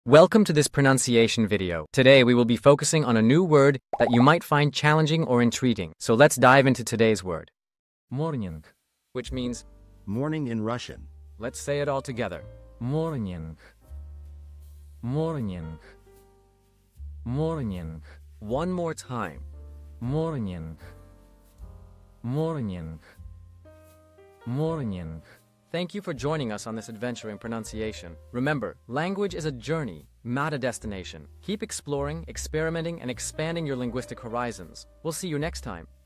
Welcome to this pronunciation video. Today we will be focusing on a new word that you might find challenging or intriguing. So let's dive into today's word. Morning, which means Morning in Russian. let's say it all together. Morning. Morning. Morning. One more time. Morning. Morning. Morning. Thank you for joining us on this adventure in pronunciation. Remember, language is a journey, not a destination. Keep exploring, experimenting, and expanding your linguistic horizons. We'll see you next time.